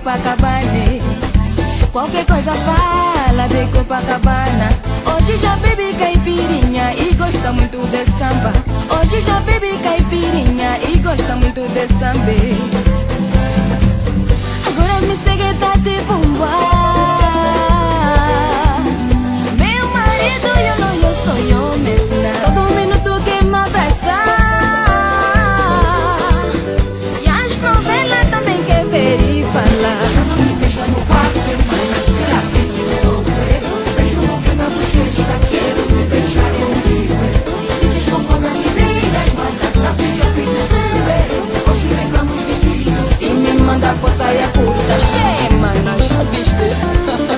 Copacabana. Qualquer coisa fala de Copacabana. Hoje já bebi caipirinha e gosta muito de samba. Hoje já bebi caipirinha e gosta muito de samba. Agora me segue, tá de bomba. Meu marido, eu sou eu mesma. Todo minuto que me abraça. E as novelas também quer ver e falar. Chama-me, beija no quarto, mãe. Quero assim que sou eu. Beijo no que na bochecha. Quero me beijar comigo. E se desconforme as ideias, manda na filha feiticeira. Hoje levamos vestido E me manda por saia curta. Cheia, mano, já viste?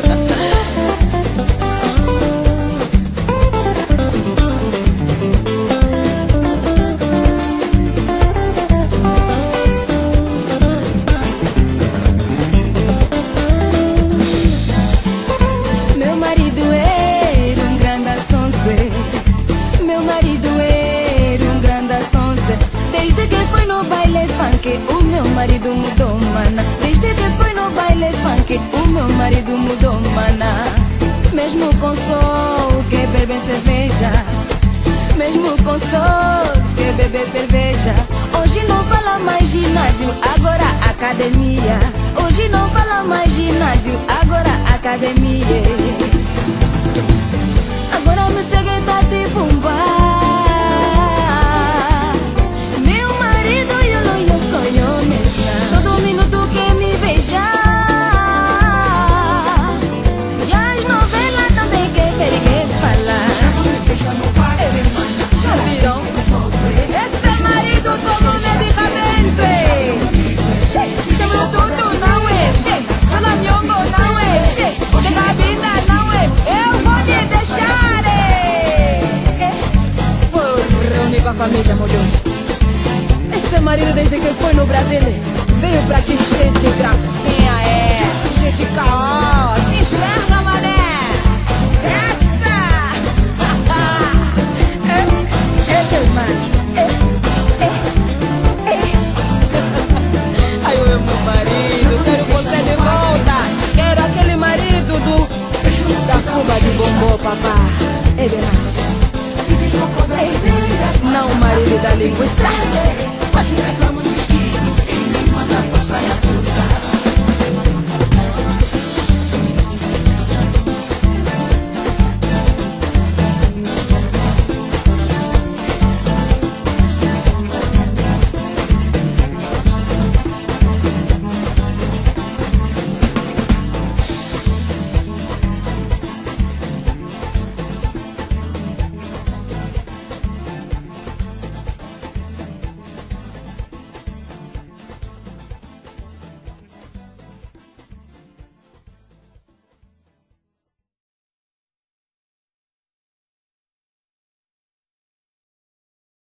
Meu marido era um grande sonse. Meu marido era um grande sonse. Desde que foi no baile funk, o meu marido mudou, mana. Desde que foi no baile funk, o meu marido mudou, mana. Mesmo com sol que bebe cerveja, mesmo com sol que bebe cerveja. Hoje não fala mais ginásio, agora academia. Hoje não fala mais ginásio, agora academia. Agora me segue, tá de bomba. Meu marido, eu sou eu mesma. Todo minuto que me beija. E as novelas também quer ver e quer falar. Chama-me, beija no quarto, mãe. Já viram? Esse marido tomou medicamento. Se chama tudo, não é? Dona Miongo, não é? De cabina, não é? Eu vou te deixar. Vou reunir com a família, meu Deus. Esse marido, desde que foi no Brasil, veio pra aqui cheio de gracinha, cheio de caô.